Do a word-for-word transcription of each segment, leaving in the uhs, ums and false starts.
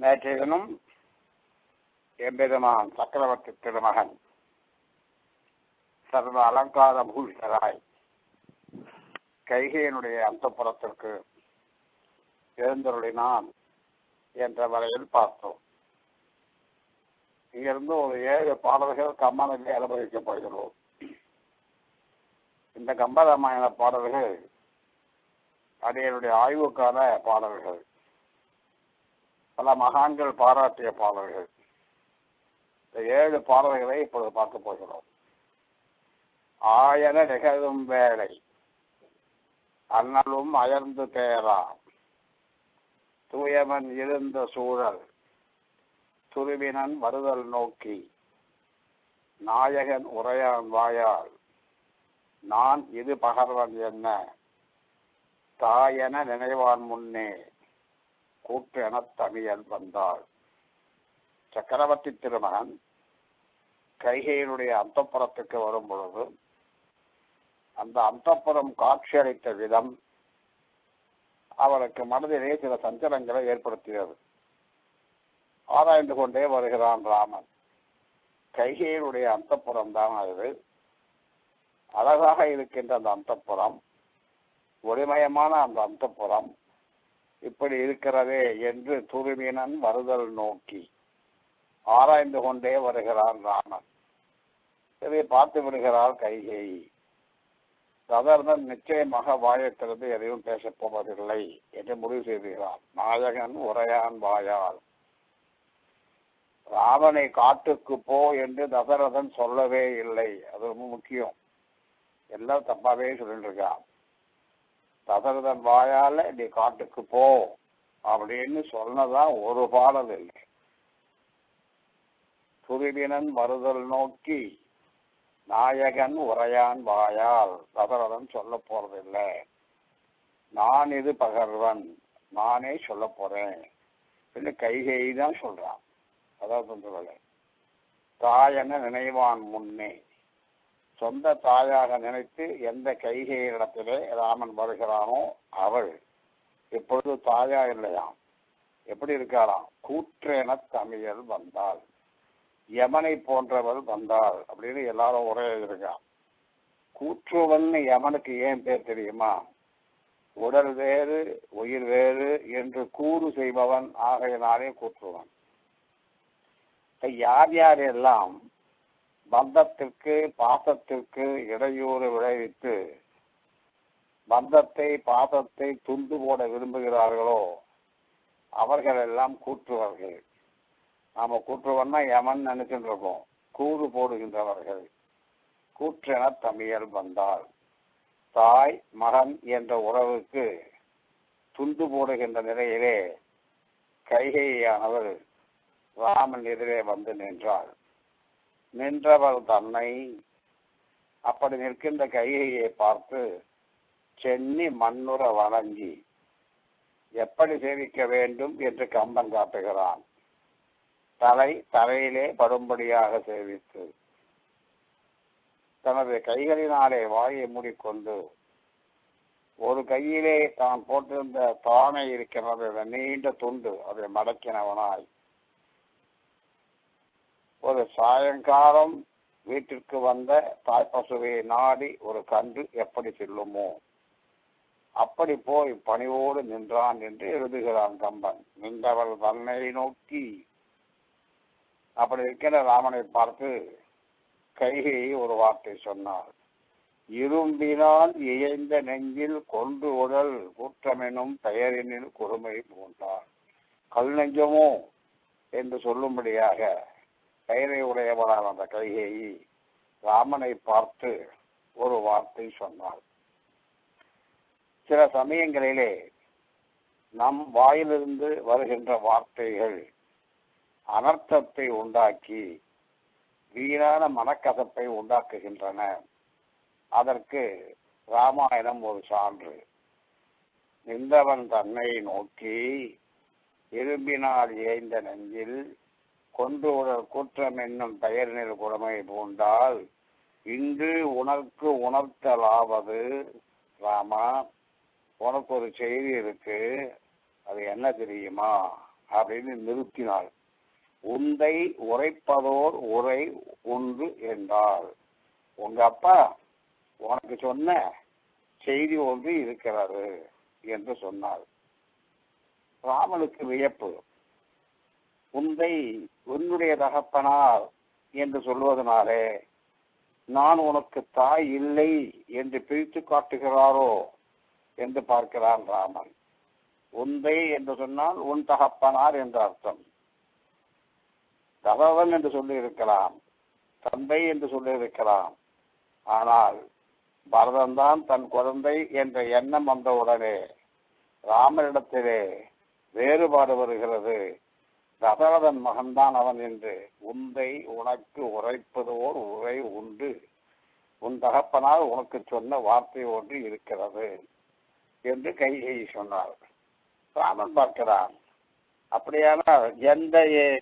நேற்றைய தினம் எம்பெருமான் சக்கரவர்த்தி திருமகன் சர்வ அலங்கார பூஷராய் கைகையினுடைய அந்தப்புறத்திற்கு எழுந்தருளினான் என்ற வரையில் பார்த்தோம். இங்கிருந்து ஒரு ஏழு பாடல்கள் கம்பனிலே அனுபவிக்கப்படுகிறோம். இந்த கம்பராமாயண பாடல்கள் அடியனுடைய ஆய்வுக்கான பாடல்கள், பல மகான்கள் பாராட்டிய பாடல்கள். இந்த ஏழு பாடல்களை இப்பொழுது பார்க்க போகிறோம். ஆயன நிகழும் வேலை அண்ணலும் அயர்ந்து தேரா தூயவன் இருந்த சூழல் துருவினன் வருதல் நோக்கி நாயகன் உரையான் வாயால் நான் இது பகர்வன் என்ன தாயென நினைவான் முன்னே கூட்டு எனத் தமிழன் வந்தாள். சக்கரவர்த்தி திருமகன் கைகையினுடைய அந்தப்புறத்துக்கு வரும் பொழுது அந்த அந்தப்புறம் காட்சியளித்த விதம் அவருக்கு மனதிலே சில சஞ்சலங்களை ஏற்படுத்தியது. ஆராய்ந்து கொண்டே வருகிறான் ராமன். கைகையினுடைய அந்தப்புறம் தான் அது. அழகாக இருக்கின்ற அந்த அந்தப்புறம், ஒளிமயமான அந்த அந்தப்புறம் இப்படி இருக்கிறதே என்று துருவினன் வருதல் நோக்கி ஆராய்ந்து கொண்டே வருகிறான் ராமன். இதை பார்த்து விடுகிறாள் கைகை. ததர்தன் நிச்சயமாக வாயத்திலிருந்து எதையும் பேசப் போவதில்லை என்று முடிவு செய்கிறான். நாயகன் உரையான் வாயால் ராமனை காட்டுக்கு போ என்று தசரதன் சொல்லவே இல்லை. அது ரொம்ப முக்கியம். எல்லாம் தப்பாவே சொல்லிட்டு இருக்கான். தசரதன் வாயால நீ காட்டுக்கு போ அப்படின்னு சொன்னதான் ஒரு பாடல் இல்லை. துருவினன் வருதல் நோக்கி நாயகன் உரையான் வாயால் தசரதன் சொல்ல போறதில்லை. நான் இது பகர்வன், நானே சொல்ல போறேன் என்று கைகை தான் சொல்றான். அதாவது தாயென நினைவான் முன்னே, சொந்த தாயாக நினைத்து எந்த கைகையிடத்திலே ராமன் வருகிறானோ அவள் இப்பொழுது தாயா இல்லையாம். எப்படி இருக்காராம்? கூற்றென தமிழல் வந்தாள், யமனை போன்றவள் வந்தாள் அப்படின்னு எல்லாரும் ஒரே இருக்கான். கூற்றுவன் யமனுக்கு ஏன் பேர் தெரியுமா? உடல் வேறு உயிர் வேறு என்று கூறு செய்பவன் ஆகையினாலே கூற்றுவன். யார் யாரெல்லாம் பந்தத்திற்கு பாசத்திற்கு இடையூறு விளைவித்து பந்தத்தை பாசத்தை துண்டு போட விரும்புகிறார்களோ அவர்கள் எல்லாம் கூற்றுவர்கள். நாம கூற்றுவன்னா யமன் நினைச்சுட்டு இருக்கோம். கூறு போடுகின்றவர்கள். கூற்றென தமிழல் வந்தாள். தாய் மகன் என்ற உறவுக்கு துண்டு போடுகின்ற நிலையிலே கைகையானவர் ராமன் எதிரே வந்து நின்றாள். நின்றவர் தன்னை அப்படி நிற்கின்ற கைகையை பார்த்து சென்னி மண்ணுற வணங்கி எப்படி சேவிக்க வேண்டும் என்று கம்பன் காட்டுகிறான். தலை தரையிலே படும்படியாக சேவித்து தனது கைகளினாலே வாயை மூடிக்கொண்டு ஒரு கையிலே தான் போட்டிருந்த தானை இருக்கிறது நீண்ட துண்டு அதை மடக்கினவனாய் ஒரு சாயங்காலம் வீட்டிற்கு வந்த தாய்ப்பசுவை நாடி ஒரு கன்று எப்படி செல்லுமோ அப்படி போய் பணிவோடு நின்றான் என்று எழுதுகிறான் கம்பன். நின்றவள் தன்னை நோக்கி அப்படி இருக்கிற ராமனை பார்த்து கைகை ஒரு வார்த்தை சொன்னார். இரும்பினால் இயைந்த நெஞ்சில் கொன்று உடல் கூற்றமெனும் பெயரினில் கொடுமை பூண்டார். கல் நெஞ்சமோ என்று சொல்லும்படியாக பெயரை உடையவனான அந்த கைகேயி ராமனை பார்த்து ஒரு வார்த்தை சொன்னார். சில சமயங்களிலே நம் வாயிலிருந்து வருகின்ற வார்த்தைகள் அனர்த்தத்தை உண்டாக்கி வீணான மனக்கசப்பை உண்டாக்குகின்றன. அதற்கு ராமாயணம் ஒரு சான்று. நின்றவன் தன்னை நோக்கி இரும்பினால் ஏய்ந்த நெஞ்சில் கொண்டு உடல் கூற்றம் என்னும் பெயரினில் கொடுமை பூண்டால் இன்று உனக்கு உணர்த்தலாவது ராமா, உனக்கு ஒரு செய்தி இருக்கு. அது என்ன தெரியுமா அப்படின்னு நிறுத்தினாள். உந்தை உரைப்பதோர் உரை உண்டு என்றாள். உங்க அப்பா உனக்கு சொன்ன செய்தி ஒன்று இருக்கிறது என்று சொன்னார். ராமனுக்கு வியப்பு. உந்தை உன்னுடைய தகப்பனார் என்று சொல்வதனாலே நான் உனக்கு தாய் இல்லை என்று பிரித்து காட்டுகிறாரோ என்று பார்க்கிறான் ராமன். உந்தை என்று சொன்னால் உன் தகப்பனார் என்ற அர்த்தம். தகவன் என்று சொல்லி இருக்கலாம், தந்தை என்று சொல்லி இருக்கலாம். ஆனால் பரதன் தான் தன் குழந்தை என்ற எண்ணம் வந்தவுடனே ராமனிடத்திலே வேறுபாடு வருகிறது. தசரதன் மகன்தான் அவன் என்று உந்தை உனக்கு உரைப்பதோர் உரை உண்டு, உன் தகப்பனால் உனக்கு சொன்ன வார்த்தை ஒன்று இருக்கிறது என்று கையை சொன்னார். ராமன் பார்க்கிறான். அப்படியானால் எந்த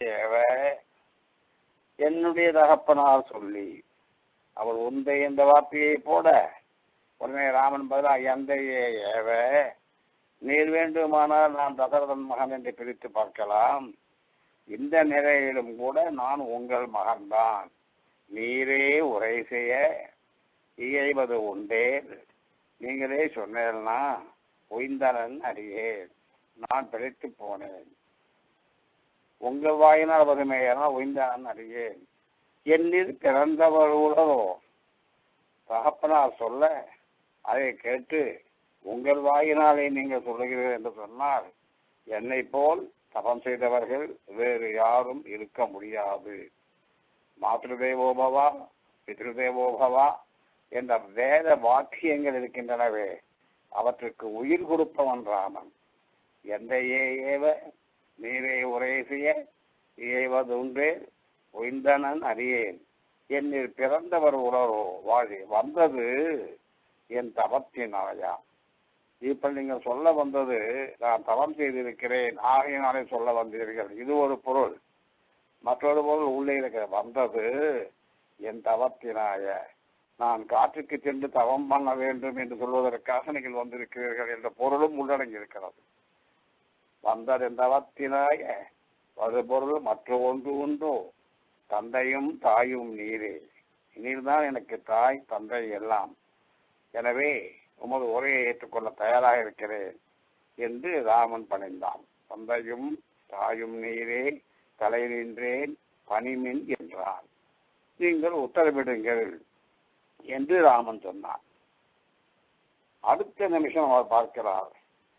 என்னுடைய தகப்பனார் சொல்லி அவள் உந்தை என்ற வார்த்தையை போட உடனே ராமன் பதிலா எந்த ஏவ நீர் வேண்டுமானால் நான் தசரதன் மகன் என்று பிரித்து பார்க்கலாம். இந்த நிலையிலும் கூட நான் உங்கள் மகன்தான். நீரே உரை செய்ய இயைவது உண்டே. நீங்களே சொன்னேன்னா ஒய்ந்தனன் அறியேன், நான் பிழைத்து போனேன். உங்கள் வாயினால் வறுமையான ஒய்ந்தனன் அறியேன். என்னில் பிறந்தவர்களோ தகப்பனார் சொல்ல அதை கேட்டு உங்கள் வாயினாலே நீங்கள் சொல்லுகிறீர்கள் என்று சொன்னால் என்னை போல் தபம் செய்தவர்கள் வேறு யாரும் இருக்க முடியாது. மாத்ருதேவோபவா பித்ருதேவோபவா என்ற வேத வாக்கியங்கள் இருக்கின்றனவே, அவற்றுக்கு உயிர் கொடுப்பவன் ராமன். எந்த ஏவ நீரே உரை செய்ய ஏவதுன்றே ஒய்ந்தனன் அறியேன். என்னில் பிறந்தவர் உலரோ வாழி வந்தது என் தவத்தினாயா. இப்ப நீங்கள் சொல்ல வந்தது நான் தவம் செய்திருக்கிறேன் ஆகையினாலே சொல்ல வந்தீர்கள், இது ஒரு பொருள். மற்றொரு பொருள் உள்ளே இருக்கிற வந்தது என் தவத்தினாய, நான் காற்றுக்கு சென்று தவம் பண்ண வேண்டும் என்று சொல்வதற்காக நீங்கள் வந்திருக்கிறீர்கள் என்ற பொருளும் உள்ளடங்கி இருக்கிறது. வந்தது என் தவத்தினாய ஒரு பொருள் மற்ற ஒன்று உண்டோ, தந்தையும் தாயும் நீரே. நீர்தான் எனக்கு தாய் தந்தை எல்லாம். எனவே உமது உரையை ஏற்றுக்கொள்ள தயாராக இருக்கிறேன் என்று ராமன் பணிந்தான். தந்தையும் தாயும் நீரே, தலை நின்றேன் பணிமின் என்றான். நீங்கள் உத்தரவிடுங்கள் என்று ராமன் சொன்னான். அடுத்த நிமிஷம் அவர் பார்க்கிறார்.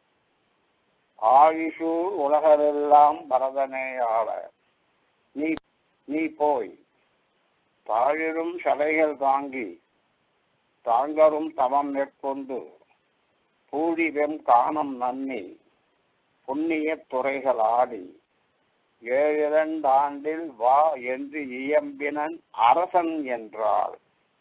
ஆயுஷூர் உலகரெல்லாம் பரதனே ஆள, நீ நீ போய் தாழிரும் சடைகள் தாங்கி தாங்கரும் தவம் மேற்கொண்டு பூழிவெம் காணம் நன்னி புண்ணிய துறைகள் ஆடி ஏழிரண்டாண்டில் வா என்று இயம்பினன் அரசன் என்றாள்.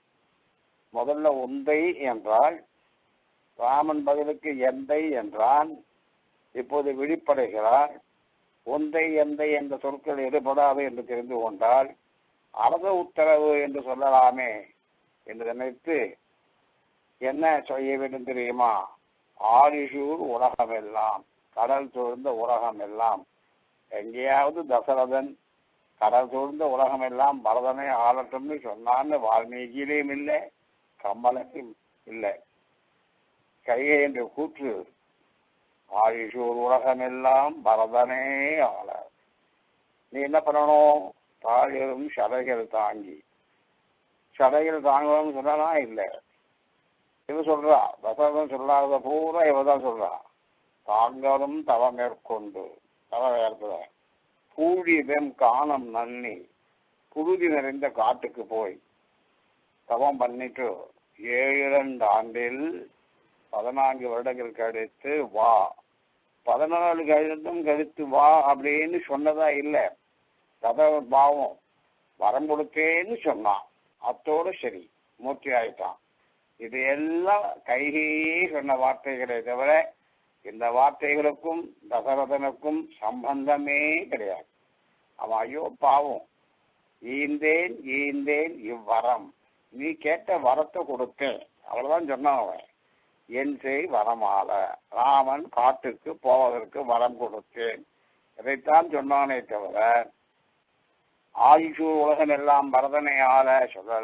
முதல்ல உந்தை என்றால் ராமன் பதிலுக்கு எந்தை என்றான். இப்போது விழிப்படைகிறார். ஒந்தை எந்தை என்ற சொற்கள் எடுபடாது என்று தெரிந்து கொண்டால் அரச உத்தரவு என்று சொல்லலாமே என்று நினைத்து என்ன செய்ய வேண்டும் தெரியுமா? ஆரிஷூர் உலகம் எல்லாம், கடல் சூழ்ந்த உலகம் எல்லாம். எங்கேயாவது தசரதன் கடல் சூழ்ந்த உலகம் எல்லாம் பரதனை ஆளட்டும்னு சொன்னான்னு வால்மீகியிலையும் இல்லை, கம்மலையும் இல்லை. கைகை என்று கூற்று ஆயுஷூர் உலகம் எல்லாம் பரதனே ஆள. நீ என்ன பண்ணணும்? தாழிரும் சடைகள் தாங்கி. சடைகள் தாங்கணும்னு சொன்னா இல்லை, இவ சொல்றா. தசரதன் சொல்லாத பூரா இவதான் சொல்றா. தாங்களும் தவ மேற்கொண்டு தவ வேர்த்துல பூழிவெம் காணம் நன்னி, புழுதி நிறைந்த காட்டுக்கு போய் தவம் பண்ணிட்டு ஏழு ஆண்டில் பதினான்கு வருடங்கள் கழித்து வா. பதினாலு கழித்தும் கழித்து வா அப்படின்னு சொன்னதா இல்லை. தசரத பாவம் வரம் கொடுத்தேன்னு சொன்னான். அத்தோடு சரி, மூர்த்தி ஆயிட்டான். இது எல்லாம் கைகையே சொன்ன வார்த்தைகளே தவிர இந்த வார்த்தைகளுக்கும் தசரதனுக்கும் சம்பந்தமே கிடையாது. அவன் ஐயோ பாவம், ஈந்தேன் ஈந்தேன் இவ்வரம், நீ கேட்ட வரத்தை கொடுத்தேன் அவ்வளவுதான் சொன்னான் அவன். என் செய் வரமால, ராமன் காட்டுக்கு போவதற்கு வரம் கொடுத்தேன் இதைத்தான் சொன்னானே தவிர ஆயுஷூர் உலகம் எல்லாம் பரதனை ஆள சொல்லல,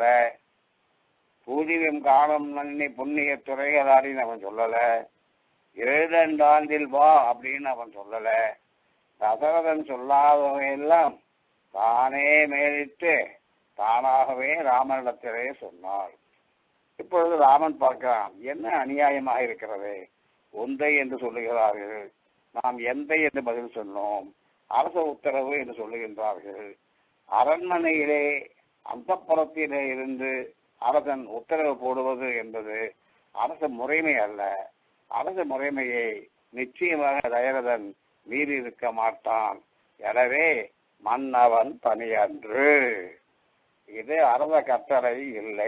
பூஜியம் காலம் நன்னி புண்ணிய துறைகளாடின்னு அவன் சொல்லல, ஏழண்டாண்டில் வா அப்படின்னு அவன் சொல்லல. தசரதன் சொல்லாதவையெல்லாம் தானே மேலிட்டு தானாகவே ராமனிடத்திலே சொன்னாள். இப்பொழுது ராமன் பார்க்கிறான், என்ன அநியாயமாக இருக்கிறது, ஒந்தை என்று சொல்லுகிறார்கள், நாம் எந்தை என்று பதில் சொன்னோம், அரச உத்தரவு என்று சொல்லுகின்றார்கள். அரண்மனையிலே அந்தப்புறத்திலே இருந்து அரசன் உத்தரவு போடுவது என்பது அரச முறைமை அல்ல. அரச முறைமையை நிச்சயமாக தயரதன் மீறி இருக்க மாட்டான். எனவே மன்னவன் பணியன்று, இது அரச கட்டளை இல்லை.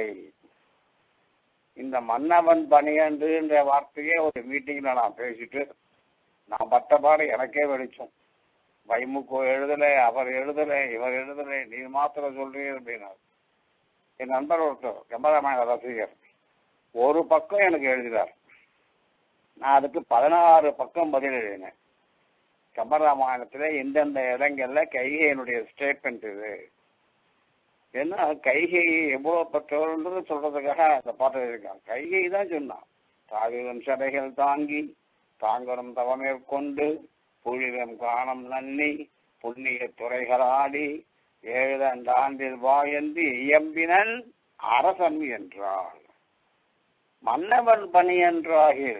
இந்த மன்னவன் பணியன்று என்ற வார்த்தையே ஒரு மீட்டிங்ல நான் பேசிட்டு நான் பட்டபாடு எனக்கே வெளிச்சோம். வைமுகோ எழுதலை, அவர் எழுதலை, இவர் எழுதலை, நீ மாத்திரம் சொல்றீங்க அப்படின்னாரு. என் நண்பர் ஒருத்தர் கம்பராமாயண ரசிகர் ஒரு பக்கம் எனக்கு எழுதினார். நான் அதுக்கு பதினாறு பக்கம் பதில் எழுதினேன். கம்பராமாயணத்துல எந்தெந்த இடங்கள்ல கைகையினுடைய ஸ்டேட்மெண்ட் இது, ஏன்னா கைகை எவ்வளவு பெற்றவர்ன்றது சொல்றதுக்காக அந்த பாட்டு எழுதியிருக்காங்க. கைகை தான் சொன்னான், தாவிலும் சடைகள் தாங்கி தாங்கரும் தவமேற்கொண்டு புழிதம் காணம் நன்னி புண்ணிய துறைகளாடி ஏழண்டாண்டில் வா என்று இயம்பினன் அரசன் என்றாள். மன்னவன் பணி என்றாகில்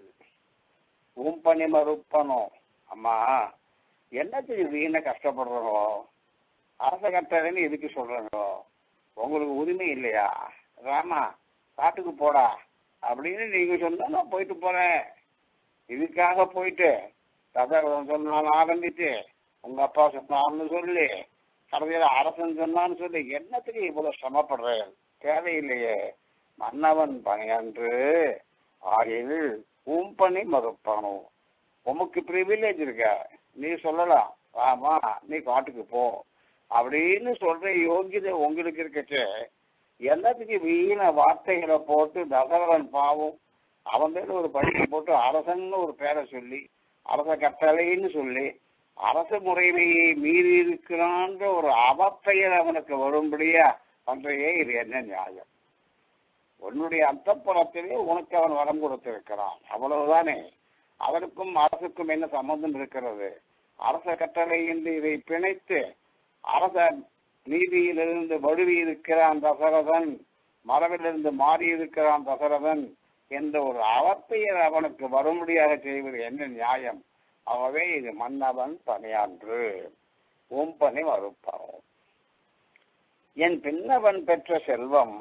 உன் பணி மறுப்பனோ. அம்மா, என்னத்துக்கு வீண கஷ்டப்படுறோ, அரச கட்டளைன்னு இதுக்கு சொல்றோ, உங்களுக்கு உரிமை இல்லையா? ராமா காட்டுக்கு போடா அப்படின்னு நீங்க சொன்னா நான் போயிட்டு போறேன். இதுக்காக போயிட்டு தசரதன் சொன்னான்னு ஆரம்பிச்சு உங்க அப்பா சொன்னான்னு சொல்லி கடைசியில அரசன் சொன்னான்னு சொல்லி என்னத்துக்கு இவ்வளவு சிரமப்படுறேன்? தேவையில்லையே. மன்னவன் பணியன்று ஆகில் உன் பணி மறுப்பானோ. உமக்கு பிரிவிலேஜ் இருக்க, நீ சொல்லலாம் ஆமா நீ காட்டுக்கு போ அப்படின்னு சொல்ற யோகியதை உங்களுக்கு இருக்கச்சு, எல்லாத்துக்கு வீண வார்த்தைகளை போட்டு தசரதன் பாவம் அவன் பேர் ஒரு படிப்பு போட்டு அரசன்னு ஒரு பேரை சொல்லி அரச கட்டளைன்னு சொல்லி அரச முறைமையை மீறி இருக்கிறான்ற ஒரு அவப்பெயர் அவனுக்கு வரும்படியா பண்றையே, இது என்ன நியாயம்? உன்னுடைய அந்தப்புறத்திலே உனக்கு அவன் வரம் கொடுத்திருக்கிறான், அவ்வளவுதானே. அவனுக்கும் அரசுக்கும் என்ன சம்பந்தம் இருக்கிறது? அரச கட்டளை என்று இதை பிணைத்து அரச நீதியிலிருந்து வழுவி இருக்கிறான் தசரதன், மரபிலிருந்து மாறி இருக்கிறான் தசரதன் என்ற ஒரு அவப்பெயர் அவனுக்கு வரும்படியாக செய்வது என்ன நியாயம்? ஆகவே இது மன்னவன் பணியான்று உன் பணி மறுப்பான். என் பின்னவன் பெற்ற செல்வம்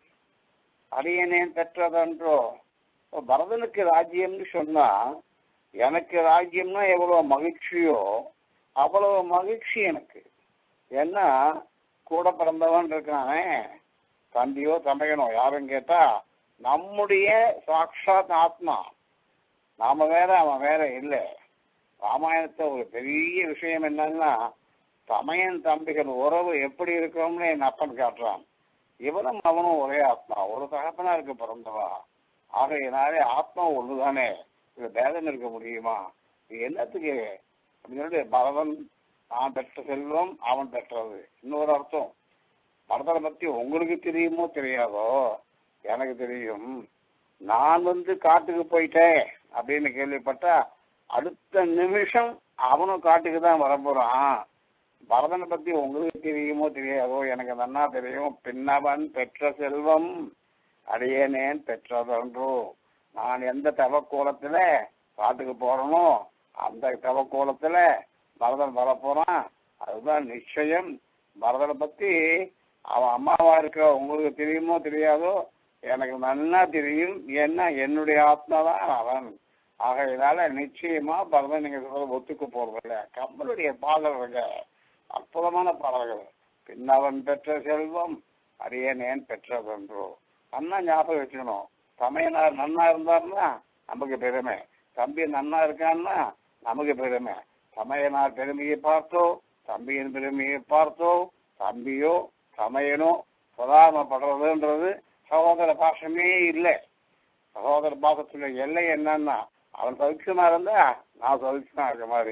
அரியனேன் பெற்றதன்றோ. பரதனுக்கு ராஜ்யம்னு சொன்னா எனக்கு ராஜ்யம்னா எவ்வளவு மகிழ்ச்சியோ அவ்வளவு மகிழ்ச்சி எனக்கு. ஏன்னா கூட பிறந்தவன் இருக்கானே, தம்பியோ தமையனோ யாரும் கேட்டா நம்முடைய சாட்சாத் ஆத்மா, நாம வேற அவன் வேற இல்லை. ராமாயணத்தை ஒரு பெரிய விஷயம் என்னன்னா, தமையன் தம்பிகள் உறவு எப்படி இருக்கணும்னு என் அப்பன் காட்டுறான். இவனும் அவனும் ஒரே ஆத்மா, ஒரு தகப்பனா இருக்க பிறந்தவா. ஆகையினாலே ஆத்மா ஒண்ணுதானே, இது பேதம் இருக்க முடியுமா? இது என்னத்துக்கு அப்படின்னு சொல்லிட்டு பரதன் நான் பெற்ற செல்வம் அவன் பெற்றது. இன்னொரு அர்த்தம், பரதனை பத்தி உங்களுக்கு தெரியுமோ தெரியாதோ எனக்கு தெரியும். நான் வந்து காட்டுக்கு போயிட்டேன் அப்படின்னு கேள்விப்பட்டா அடுத்த நிமிஷம் அவனும் காட்டுக்கு தான் வரப்போறான். பரதனை பத்தி உங்களுக்கு தெரியுமோ தெரியாதோ எனக்கு நன்னா தெரியும். பின்னவன் பெற்ற செல்வம் அடியேனேன் பெற்றதன்றோ. நான் எந்த தவக்கோலத்துல காட்டுக்கு போறனோ அந்த தவக்கோலத்துல பரதன் வரப்போறான், அதுதான் நிச்சயம். பரதனை பத்தி அவன் அம்மாவா இருக்க உங்களுக்கு தெரியுமோ தெரியாதோ எனக்கு நன்னா தெரியும். ஏன்னா என்னுடைய ஆத்மா தான் அவன். ஆகையினால நிச்சயமா பரதன் நீங்க சொல்றது ஒத்துக்க போறதில்ல. கம்பனுடைய பாடல்கள் அற்புதமான பாடல்கள். பின்னவன் பெற்ற செல்வம் அரியனேன் பெற்றதன்றோ. நன்னா ஞாபகம் வச்சுக்கணும். தமையனார் நன்னா இருந்தாருன்னா நமக்கு பெருமை, தம்பி நன்னா இருக்கான்னா நமக்கு பெருமை. தமையனார் பெருமையை பார்த்தோ தம்பியின் பெருமையை பார்த்தோ தம்பியோ தமையனோ பொறாமப்படுறதுன்றது சகோதர பாசமே இல்லை. சகோதர பாசத்துல எல்லை என்னன்னா அவன் சௌக்கியமா இருந்தா நான் சௌக்கியமா இருக்க மாதிரி,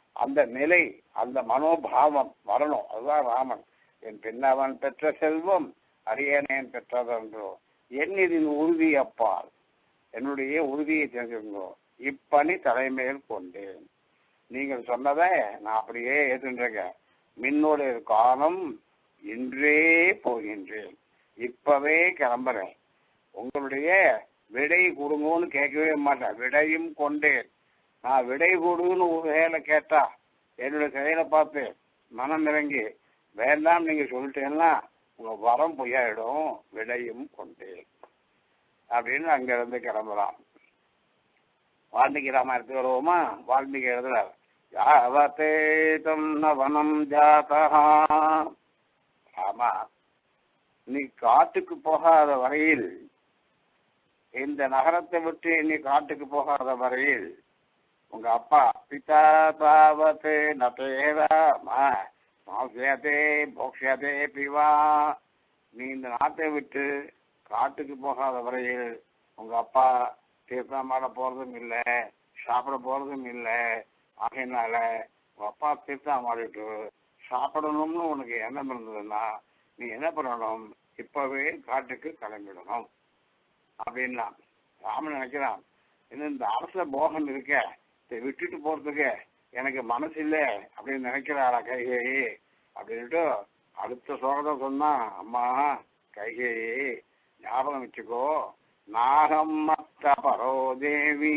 அந்த நிலை, அந்த மனோபாவம் வரணும். அதுதான் ராமன். என் பின்னவன் பெற்ற செல்வம் அரியணேன் பெற்றதென்றோ என் இதன் உறுதி அப்பால், என்னுடைய உறுதியை தெரிஞ்சுக்கோ, இப்பணி தலைமையில் கொண்டேன். நீங்கள் சொன்னதை நான் அப்படியே ஏற்றுருக்கேன். மின்னோடைய காலம் இன்றே போகின்றேன், இப்பவே கிளம்புறேன். உங்களுடைய விடை கொடுங்கன்னு கேட்கவே மாட்டேன், விடையும் கொண்டேன். நான் விடை கொடுன்னு ஒரு செயலை கேட்டா என்னுடைய செயலை பார்த்து மனம் இறங்கி வேண்டாம் நீங்க சொல்லிட்டேன்னா உங்க வரம் பொய்யாயிடும். விடையும் கொண்டேன் அப்படின்னு அங்க இருந்து கிளம்புறான். வால்மீகி ராமாயணத்துக்கு வருவோமா? வால்மீகி எழுதுறார், யாவத்தே தம் நவனம் ஜாதா. ஆமா, நீ காட்டுக்கு போகாத வரையில், இந்த நகரத்தை விட்டு நீ காட்டுக்கு போகாத வரையில் உங்க அப்பா பிதா தாவத்தே நதேராமா மாசதே போக்ஷதே பிவா. நீ இந்த நாட்டை விட்டு காட்டுக்கு போகாத வரையில் உங்க அப்பா தீர்த்தம் ஆட போறதும் இல்லை, சாப்பிட போறதும் இல்லை. ஆகையினால உங்க அப்பா தீர்த்தம் ஆடிட்டு சாப்பிடணும்னு உனக்கு எண்ணம் இருந்ததுன்னா நீ என்ன பண்ணணும், இப்பவே காட்டுக்கு கிளம்பிடணும் அப்படின்னா. ராமன் நினைக்கிறான், இன்னும் இந்த அரச போகம் இருக்க, இதை விட்டுட்டு போறதுக்கு எனக்கு மனசு இல்லை அப்படின்னு நினைக்கிறாரா கைகேயி அப்படின்ட்டு அடுத்த சோகத்தை சொன்னா, அம்மா கைகேயி ஞாபகம் வச்சுக்கோ, நாகம் அர்த்தபரோ தேவி.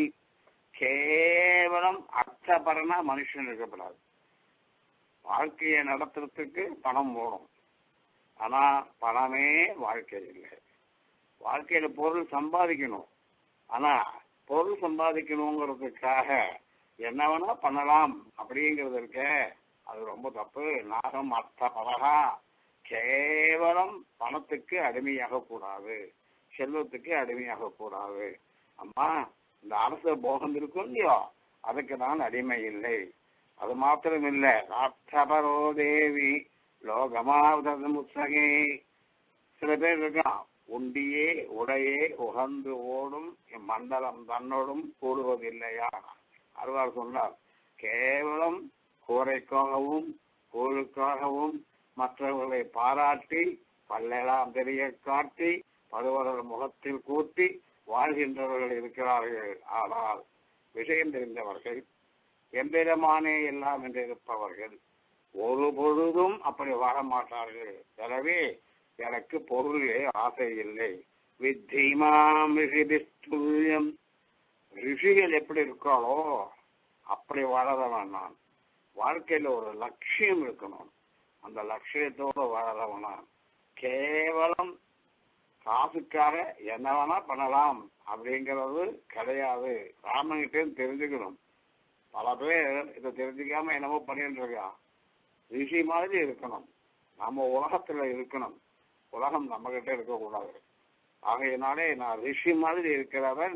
கேவலம் அர்த்தபரனா மனுஷன் இருக்கப்படாது. வாழ்க்கையை நடத்துறதுக்கு பணம் போடும், ஆனா பணமே வாழ்க்கை இல்லை. வாழ்க்கையில பொருள் சம்பாதிக்கணும், ஆனா பொருள் சம்பாதிக்கணுங்கிறதுக்காக என்ன வேணா பண்ணலாம் அப்படிங்கிறது இருக்க, அது ரொம்ப தப்பு. நாகம் அர்த்தபரகா, கேவலம் பணத்துக்கு அடிமையாக கூடாது, செல்வத்துக்கு அடிமையாக கூடாது. அம்மா இந்த அரச போகம் இருக்கும் இல்லையோ, அதுக்கு நான் அடிமை இல்லை. அது மாத்திரம் இல்லை, அர்த்தபரோ தேவி லோகமாவது முத்தகே. சில பேர் இருக்கான், உண்டியே உடையே உகந்து ஓடும் மண்டலம் தன்னோடும் கூடுவதில்லையா. அறுவார் சொன்னார், கேவலம் கூரைக்காகவும் கூழுக்காகவும் மற்றவர்களை பாராட்டி பல்லெல்லாம் தெரிய காட்டி பருவர்கள் முகத்தில் கூட்டி வாழ்கின்றவர்கள் இருக்கிறார்கள். ஆனால் விஷயம் தெரிந்தவர்கள், எம்பெருமானே எல்லாம் என்று இருப்பவர்கள் ஒரு பொழுதும் அப்படி வாழ மாட்டார்கள். எனவே எனக்கு பொருளே ஆசை இல்லை. வித்திமாம் ரிஷிபிஸ்துல்யம், ரிஷிகள் எப்படி இருக்காளோ அப்படி வாழறவன் நான். வாழ்க்கையில ஒரு லட்சியம் இருக்கணும், அந்த லட்சியத்தோடு வாழறவன் நான். கேவலம் காசுக்காக என்ன வேணா பண்ணலாம் அப்படிங்கிறது கிடையாது. ராமன்கிட்ட தெரிஞ்சுக்கணும். பல பேர் இதை தெரிஞ்சுக்காம என்னமோ பண்ணிட்டு இருக்கான். ரிஷி மாதிரி இருக்கணும், நம்ம உலகத்துல இருக்கணும், உலகம் நம்ம கிட்ட இருக்கக்கூடாது. ஆகையினாலே நான் ரிஷி மாதிரி இருக்கிறவன்.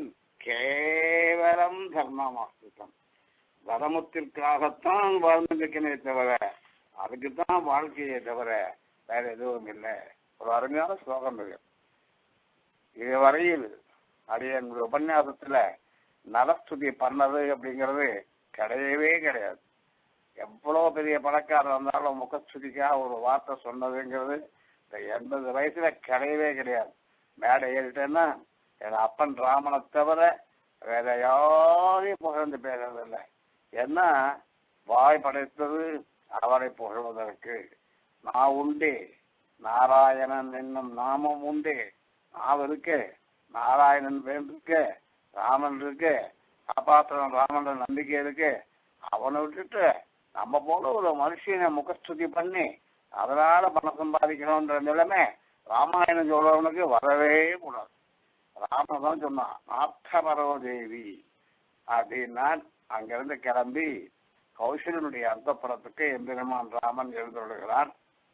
கேவலம் தர்மமாஸ்திரம், தர்மத்திற்காகத்தான் வாழ்ந்துருக்கனே தவிர அதுக்குத்தான் வாழ்க்கையை தவிர வேற எதுவும் இல்லை. ஒரு அருமையான ஸ்லோகம் இருக்கு. இதுவரையில் அடியன் உபன்யாசத்துல நலஸ்துதி பண்ணது அப்படிங்கிறது கிடையவே கிடையாது. எவ்வளவு பெரிய பணக்காரர் இருந்தாலும் முகஸ்துதிக்காக ஒரு வார்த்தை சொன்னதுங்கிறது இந்த எண்பது வயசுல கிடையவே கிடையாது. மேடை ஏறிட்டேன்னா என் அப்பன் ராமனை தவிர வேற யாரையும் புகழ்ந்து பேசுறதில்லை. ஏன்னா வாய் படைத்தது அவரை புகழ்வதற்கு. நான் உண்டு, நாராயணன் என்னும் நாமம் உண்டு. நான் இருக்கு, நாராயணன் பேர் இருக்கு, ராமன் இருக்கு, காப்பாற்றன் ராமன் நம்பிக்கை இருக்கு. அவனை விட்டுட்டு நம்ம போல ஒரு மனுஷனை முகஸ்துதி பண்ணி அதனால பணம் சம்பாதிக்கணும்ன்ற நிலைமை ராமாயணம் சொல்றவனுக்கு வரவே கூடாது. ராமன் தான் சொன்னான், நாத்தபரோ தேவி அப்படின்னா. அங்கிருந்து கிளம்பி கௌசலனுடைய அந்தப்புறத்துக்கு எம்பெருமான் ராமன் எழுந்துள்ளார்.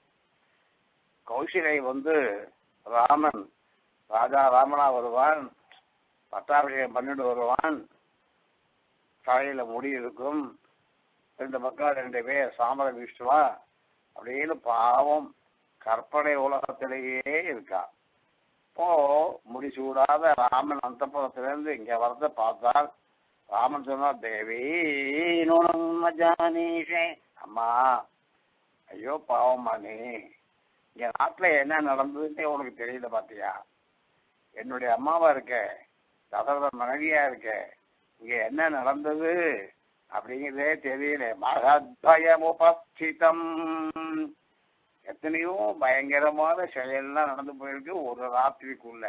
கௌசலை வந்து ராமன் ராஜா ராமனா வருவான், பட்டாபிஷேகம் பண்ணிட்டு வருவான். தலையில முடி இருக்கும், ரெண்டு பக்கம் ரெண்டு பேர் சாம்பலை வீசுவா அப்படின்னு பாவம் கற்பனை உலகத்திலேயே இருக்கா. இப்போ முடிசூடாத ராமன் அந்தப்புறத்திலிருந்து இங்க வரத பார்த்தால் ராமன் சொன்னா, தேவி நூனம் ஜானீஷே, அம்மா ஐயோ பாவம்மா, நீ இங்க நாட்டுல என்ன நடந்ததுன்னே உனக்கு தெரியல பாத்தியா? என்னுடைய அம்மாவா இருக்க, தசரத மனைவியா இருக்க, இங்க என்ன நடந்தது அப்படிங்கிறதே தெரியல. மகத்பயம் உபஸ்திதம், எத்தனையோ பயங்கரமான செயல்லாம் நடந்து போயிருக்கு ஒரு ராத்திரிக்குள்ள.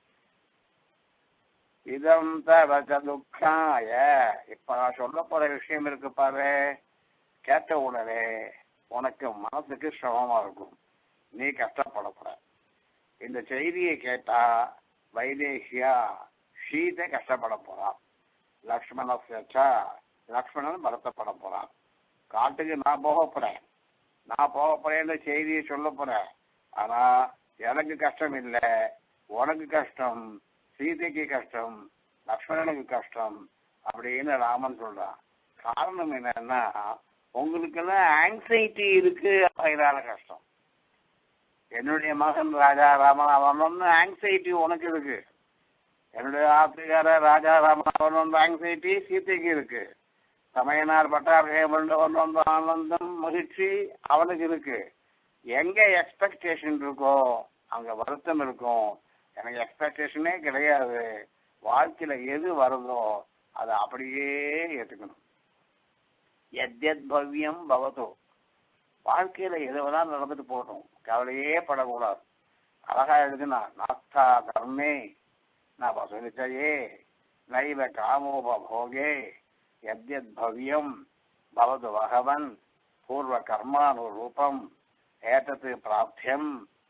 இதம் தவச்ச துக்காய, இப்ப நான் சொல்ல போற விஷயம் இருக்கு பாரு, கேட்ட உடனே உனக்கு மனசுக்கு சிரமமா இருக்கும், நீ கஷ்டப்படக்கூட. இந்த செய்தியை கேட்டா வைதேகியா சீதை கஷ்டப்பட போறான், லக்ஷ்மண சேச்சா லக்ஷ்மணன் வருத்தப்பட போறான். காட்டுக்கு நான் போக போறேன், நான் போக போறேன்னு செய்தியை சொல்ல போறேன். ஆனா எனக்கு கஷ்டம் இல்லை, உனக்கு கஷ்டம், சீதைக்கு கஷ்டம், லக்ஷ்மணனுக்கு கஷ்டம் அப்படின்னு ராமன் சொல்றான். காரணம் என்னன்னா, உங்களுக்கெல்லாம் ஆங்ஸைட்டி இருக்கு, அதனால கஷ்டம். என்னுடைய மகன் ராஜா ராமன் அவன் ஆங்ஸைட்டி உனக்கு இருக்கு, என்னுடைய ஆப்பிரிக்கார ராஜா ராமன் அவன் ஆங்ஸைட்டி சீதைக்கு இருக்கு, சமயனார் பட்டாபிஷேகம் வந்து ஆனந்தம் மகிழ்ச்சி அவனுக்கு இருக்கு. எங்க எக்ஸ்பெக்டேஷன் இருக்கோ அங்க வருத்தம் இருக்கும். எனக்கு எக்ஸ்பெக்டேஷனே கிடையாது, வாழ்க்கையில எது வருதோ அதை அப்படியே ஏற்றுக்கணும். எத்யத் பவ்யம் பவதோ, வாழ்க்கையில எதுவெல்லாம் நடந்துட்டு போகட்டும், கவலையே படக்கூடாது. அழகா எழுதுனா, நாஸ்தா கர்மே நான் வசூலிச்சையே நைவ காமோபோகே எத்யத் பவ்யம் பவது பகவன் பூர்வ கர்மானுரூபம் ஏதத்து பிராப்தியம்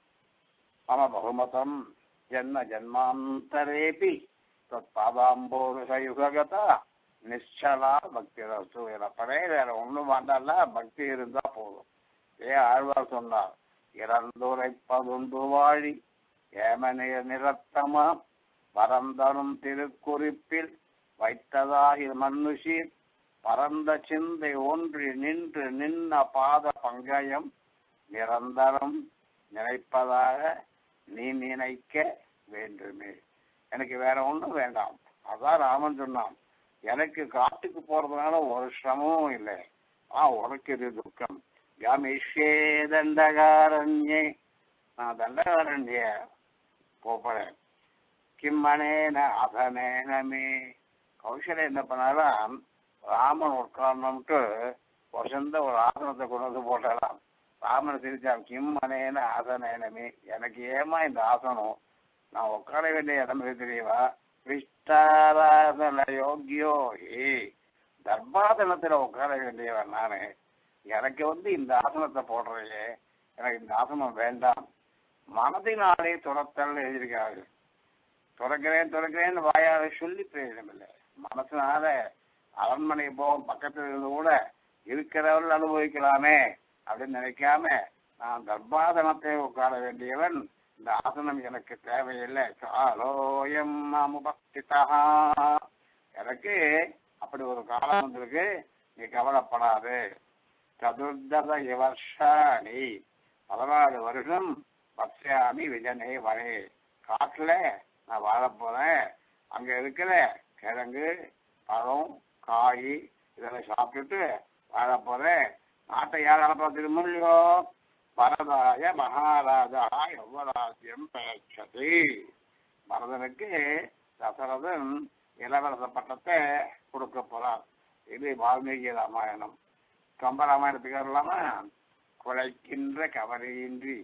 மம பகுமதம் ஜன்ம ஜன்மாந்தரேபி தத் பாதாம்போருஷயுககதா நிச்சலா பக்தி ரசு. எனப்படே வேற ஒண்ணும் வேண்டாம்ல, பக்தி இருந்தா போதும். ஏ ஆழ்வார் சொன்னார், இறந்துரைப்பதுண்டு வாழி ஏமனைய நிறத்தமா பரந்தரும் திருக்குறிப்பில் வைத்ததாகி மனுஷீர் பரந்த சிந்தை ஒன்றி நின்று நின்ன பாத பங்கயம் நிரந்தரம் நினைப்பதாக நீ நினைக்க வேண்டுமே. எனக்கு வேற ஒண்ணும் வேண்டாம். அதான் ராமன் சொன்னான், எனக்கு காட்டுக்கு போறதுனால ஒரு சிரமமும் இல்லை, ஆ உனக்கு இது துக்கம். கமிஷே தண்டகாரண்யே, நான் தண்டகாரண்ய போறேன். கிம்மனேன அதனேனமே. கௌசல்யா என்ன பண்ணாலும் ராமன் உட்கார்ந்துட்டு வசந்த ஒரு ஆசனத்தை கொண்டு வந்து போட்டாலாம். ராமன் சிரிச்சான், கிம்மனேன ஆசனேனமே, எனக்கு ஏமா இந்த ஆசனம், நான் உட்கார வேண்டிய இடம் தெரியுவா, விஷ்டாராசன யோகியோ, ஏ தர்பாசனத்துல உட்கார வேண்டியவன் நானு, எனக்கு வந்து இந்த ஆசனத்தை போடுறையே, எனக்கு இந்த ஆசனம் வேண்டாம். மனதினாலே துறத்தல் எழுதியிருக்காரு. துறக்கிறேன் துறக்கிறேன்னு வாயால சொல்லி பிரயோஜனம் இல்லை. மனசுனால அரண்மனை போகும் பக்கத்துல இருந்து கூட இருக்கிறவர்கள் அனுபவிக்கலாமே அப்படின்னு நினைக்காம, நான் தர்பாசனத்தை உட்கார வேண்டியவன், இந்த ஆசனம் எனக்கு தேவையில்லை. காலோயம் அமுபஸ்திதா, எனக்கு அப்படி ஒரு காலம் வந்திருக்கு, நீ கவலைப்படாது. சதுர்தச வருஷாணி, பதினாலு வருஷம் பக்ஷாமி விஜனே வனே, காட்டுல நான் வாழ போறேன். அங்க இருக்கிற கிழங்கு பழம் காய் இதெல்லாம் சாப்பிட்டுட்டு வாழ போறேன். நாட்டை யார் பார்த்துருமோ இல்லையோ, பரதாய மகாராஜா யௌவராஜ்யம் பேட்சதி. பரதனுக்கு தசரதன் இளவரச பட்டத்தை கொடுக்க போறார். இது வால்மீகி ராமாயணம். கம்ப ராமாயணத்துக்கு வரலாமா? குலைக்கின்ற கவலையின்றி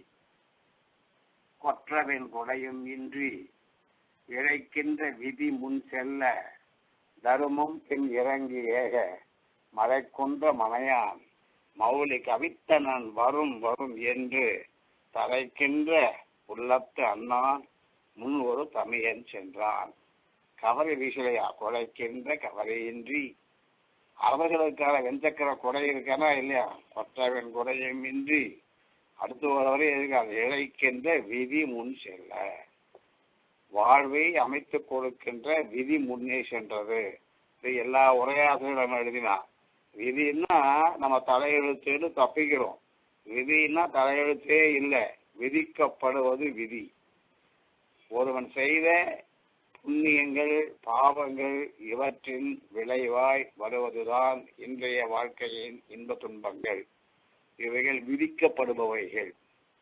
கொற்றவின் குடையும் இன்றி இழைக்கின்ற விதி முன் செல்ல தருமம் பின் இறங்கி ஏக மழை கொன்ற மனையான் மௌலி கவித்தனன் வரும் வரும் என்று தலைக்கின்ற உள்ளத்து அண்ணான் முன் ஒரு தமிழன் சென்றான். கவலை வீசலையா? கொலைக்கின்ற கவலையின்றி, அவர்களுக்கான வெஞ்சக்கிற குடை இருக்கானா இல்லையா? கொற்றவன் குடையும் இன்றி அடுத்து வரவரை எதிர்கால இழைக்கின்ற விதி முன் செல்ல, வாழ்வை அமைத்துக் கொடுக்கின்ற விதி முன்னே சென்றது. இது எல்லா உரையாசிரியரும் எழுதினா. விதின்னா நம்ம தலையெழுத்துன்னு தப்பிக்கிறோம், விதின்னா தலையெழுத்தே இல்லை, விதிக்கப்படுவது விதி. ஒருவன் செய்த புண்ணியங்கள் பாவங்கள் இவற்றின் விளைவாய் வருவதுதான் இன்றைய வாழ்க்கையின் இன்ப துன்பங்கள். இவைகள் விதிக்கப்படுபவைகள்.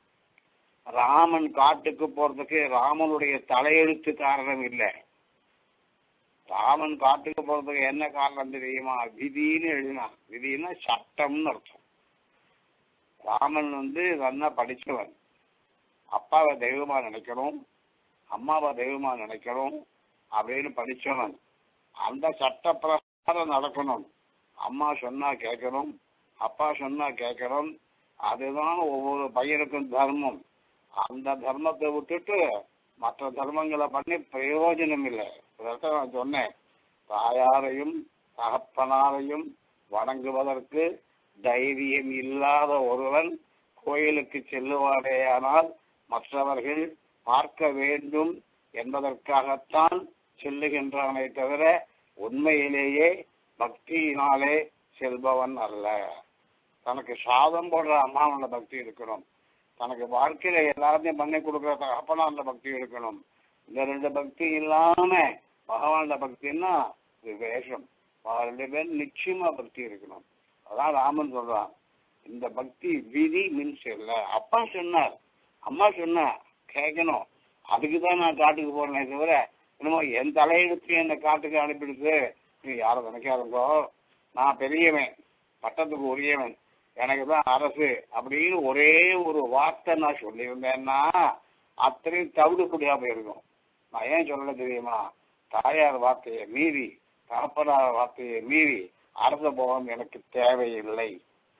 ராமன் காட்டுக்கு போறதுக்கு ராமனுடைய தலையெழுத்து காரணம் இல்லை. ராமன் காட்டுக்கு போறதுக்கு என்ன காரணம் தெரியுமா? விதின்னு எழுதினான். விதினா சட்டம்னு அர்த்தம். ராமன் வந்து நல்லா படிச்சவன். அப்பாவை தெய்வமா நினைக்கணும், அம்மாவை தெய்வமா நினைக்கணும் அப்படின்னு படிச்சவன். அந்த சட்ட பிரகாரம் நடக்கணும். அம்மா சொன்னா கேட்கணும், அப்பா சொன்னா கேட்கணும். அதுதான் ஒவ்வொரு பையனுக்கும் தர்மம். அந்த தர்மத்தை விட்டுட்டு மற்ற தர்மங்களை பண்ணி பிரயோஜனம் இல்லை. இதற்கு நான் சொன்னேன், தாயாரையும் தகப்பனாரையும் வணங்குவதற்கு தைரியம் இல்லாத ஒருவன் கோயிலுக்கு செல்லுவாரேயானால் மற்றவர்கள் பார்க்க வேண்டும் என்பதற்காகத்தான் செல்லுகின்றானே தவிர உண்மையிலேயே பக்தியினாலே செல்பவன் அல்ல. தனக்கு சாதம் போடுற அம்மாவோட பக்தி இருக்கணும், தனக்கு வாழ்க்கையில எல்லாத்தையும் பண்ணி கொடுக்குற தகப்பனான பக்தி இருக்கணும். இந்த ரெண்டு பக்தி இல்லாம பகவான பக்தின்னா இது வேஷம். ரெண்டு பேரும் நிச்சயமா பக்தி இருக்கணும். அதான் ராமன் சொல்றான், இந்த பக்தி விதி மீன்ஸ் இல்ல. அப்பா சொன்னார், அம்மா சொன்னா கேட்கணும். அதுக்குதான் நான் காட்டுக்கு போறேனே தவிர என்னமோ என் தலையெடுத்து என்னை காட்டுக்கு அனுப்பிடுது நீ யாரும் நினைக்காதங்கோ. நான் பெரியவன், பட்டத்துக்கு உரியவன், எனக்கு தான் அரசு அப்படின்னு ஒரே ஒரு வார்த்தை நான் சொல்லியிருந்தேன்னா அத்தனையும் தவிடுபடியா போயிருக்கும். நான் ஏன் சொல்லல தெரியுமா? தாயார் வார்த்தையை மீறி தகப்பனார் வார்த்தையை மீறி அரச போகம் எனக்கு தேவையில்லை.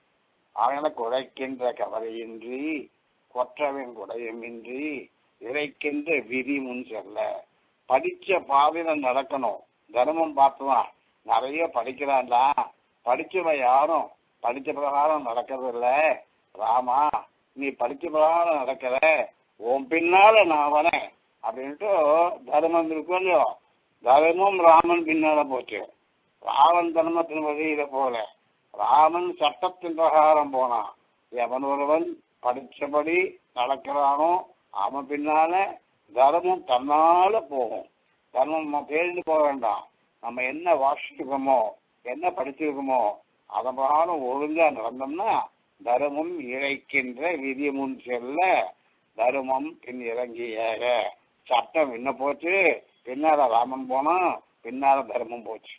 எனக்கு உழைக்கின்ற கவலையின்றி கொற்றவன் குடையுமின்றி இறைக்கின்ற விதி முன் செல்ல. படிச்ச பாதையில நடக்கணும். தர்மம் பார்த்துதான் நிறைய படிக்கிறான்டா, படிச்சவன் யாரும் படிச்ச பிரகாரம் நடக்கிறது இல்ல. ராமா, நீ படிச்ச பிரகாரம் நடக்கிற, உன் பின்னால நான் வரேன் அப்படின்ட்டு தர்மம் இருக்கும் இல்லையோ, தர்மம் ராமன் பின்னால போச்சு. ராவன் தர்மத்தின் வழியில போல ராமன் சட்டத்தின் பிரகாரம் போனான். எவன் ஒருவன் படிச்சபடி நடக்கிறானோ அவன் பின்னால தர்மம் தன்னால போகும். தர்மம் தேர்ந்து போக வேண்டாம். நம்ம என்ன வாசிச்சிருக்கோமோ என்ன படிச்சிருக்கோமோ அதன் பிரகாரம் ஒழுங்கா நடந்தோம்னா தர்மம் இழைக்கின்ற விதி முன் செல்ல தர்மம் பின் இறங்கியாக. சட்டம் என்ன போச்சு, பின்னால ராமன் போனா பின்னால தர்மம் போச்சு.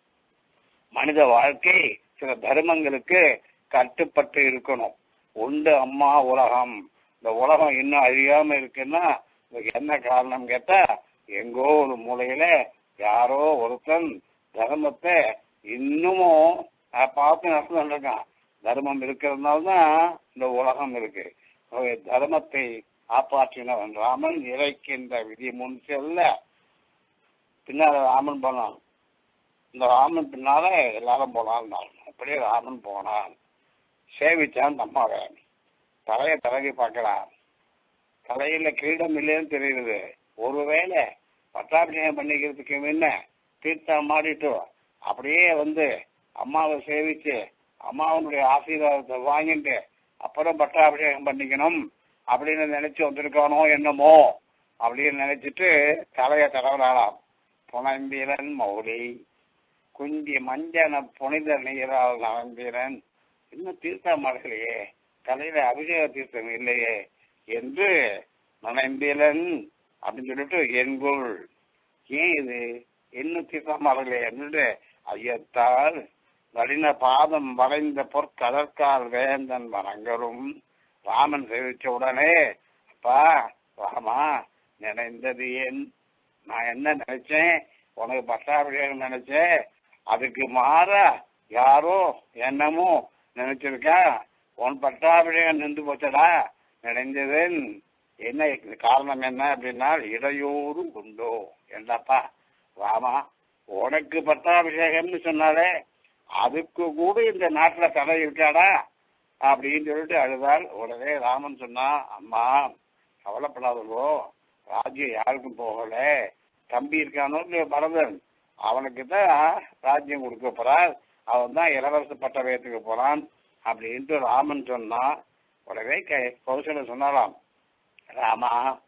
மனித வாழ்க்கை சில தர்மங்களுக்கு கட்டுப்பட்டு இருக்கணும். உண்டு அம்மா உலகம். இந்த உலகம் இன்னும் அழியாம இருக்குன்னா இதுக்கு என்ன காரணம் கேட்டா, எங்கோ ஒரு மூலையில யாரோ ஒருத்தன் தர்மத்தை இன்னமும் பார்த்து நடந்துருக்கான். தர்மம் இருக்கிறதுனால தான் இந்த உலகம் இருக்கு. தர்மத்தை காப்பாற்றினவன் ராமன் இறைக்கின்ற விதி முன் செல்ல பின்னால ராமன் போனான். இந்த ராமன் பின்னால எல்லாரும் போனான். அப்படியே ராமன் போனான். சேவிச்சான் அம்மாவை. தலையை தடவி பார்க்கலாம். தலையில கிரீடம் இல்லைன்னு தெரியுது. ஒருவேளை பட்டாபிஷேகம் பண்ணிக்கிறதுக்கு முன்ன தீர்த்தம் மாடிட்டு அப்படியே வந்து அம்மாவை சேவிச்சு அம்மாவனுடைய ஆசீர்வாதத்தை வாங்கிட்டு அப்புறம் பட்டாபிஷேகம் பண்ணிக்கணும் அப்படின்னு நினைச்சு வந்திருக்கானோ என்னமோ அப்படின்னு நினைச்சிட்டு தலையை தடவலாம். புனம்பீரன் மௌலி குந்தி மஞ்சன புனித நீரால் நவம்பீரன், இன்னும் தீர்த்தம் மாடலையே, தலையில அபிஷேக தீர்த்தம் இல்லையே என்று நனம்பீரன் அப்படின்னு சொல்லிட்டு என்குள் ஏன் இது இன்னும் தீர்த்தம் மாடலையே என்று ஐயத்தால் வடின பாதம் வளைந்த பொற்கதற்கால் வேந்தன் வணங்கரும். ராமன் சேவிச்ச உடனே, அப்பா ராமா, நினைந்தது ஏன்? நான் என்ன நினைச்சேன், உனக்கு பட்டாபிஷேகம் நினைச்சேன், அதுக்கு மாறா யாரோ என்னமோ நினைச்சிருக்கா. உன் பட்டாபிஷேகம் நின்று போச்சடா. நினைந்ததன் என்ன காரணம் என்ன அப்படின்னா இடையூறு உண்டோ என்றப்பா. ராமா, உனக்கு பட்டாபிஷேகம்னு சொன்னாலே அதுக்கு கூட இந்த நாட்டுல தடை இருக்காடா அப்படின்னு சொல்லிட்டு அழுதால். உடனே ராமன் சொன்னா, அம்மா கவலைப்படாதோ, ராஜ்யம் யாருக்கும் போகல. தம்பி இருக்கானோ பரதன், அவனுக்கு தான் ராஜ்யம் கொடுக்க போறார், அவன் தான் இளவரச பட்டவயத்துக்கு போறான் அப்படின்ட்டு ராமன் சொன்னா. உடனே கௌசல்யா சொன்னாலாம், ராமா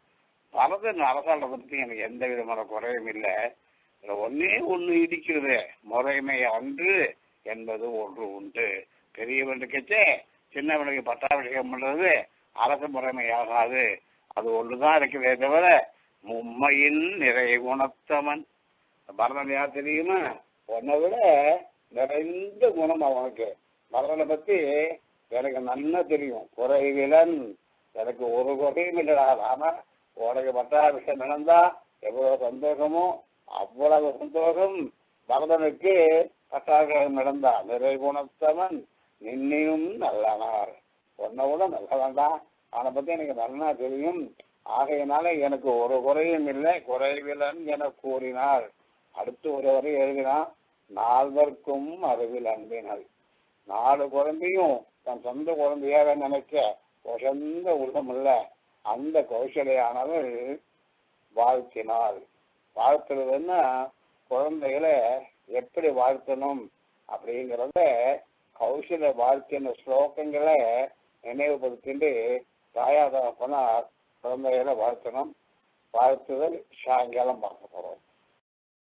பரதன் அரசாளத்தை பற்றி எனக்கு எந்த விதமான குறையும் இல்லை. ஒன்னே ஒன்று இடிக்கிறது, முறைமை அன்று என்பது ஒன்று உண்டு. பெரியவனுக்கே சின்னவனுக்கு பட்டாபிஷேகம் பண்றது அரசு முறைமையாகாது. அது ஒன்றுதான் இருக்கிறதே தவிர மும்மையின் நிறை குணத்தவன். பரதன் யார் தெரியுமா? உன்னை விட நிறைந்த குணம் அவனுக்கு. பரதனை பத்தி எனக்கு நல்லா தெரியும். குறைவிலன், எனக்கு ஒரு குறையும் இல்லடா. ஆனா உனக்கு பட்டாபிஷேகம் நடந்தா எவ்வளவு சந்தோஷமோ அவ்வளவு சந்தோஷம் பரதனுக்கு. பட்டாபிஷேகம் நடந்தா நிறை குணத்தவன் நின்னையும் நல்லனார். உன்னை விட நல்ல வேண்டாம், அவனை பத்தி எனக்கு நல்லா தெரியும். ஆகையினால எனக்கு ஒரு குறையும் இல்லை, குறைவிலன் என கூறினார். அடுத்து ஒரு வரை எழுதினான், நால்வர்க்கும் அறிவில் அன்பினால். நாலு குழந்தையும் தன் சொந்த குழந்தையாக நினைக்க சொந்த உள்ளம் இல்ல அந்த கௌசலையானவள் வாழ்த்தினாள். வாழ்த்துறதுன்னா குழந்தைகளை எப்படி வாழ்த்தணும் அப்படிங்கிறத கௌசல வாழ்த்தின ஸ்லோகங்களை நினைவுபடுத்திட்டு தாயாதகப்பனார் குழந்தைகளை வாழ்த்தணும். வாழ்த்துதல் சாயங்காலம் பார்க்க போறோம்.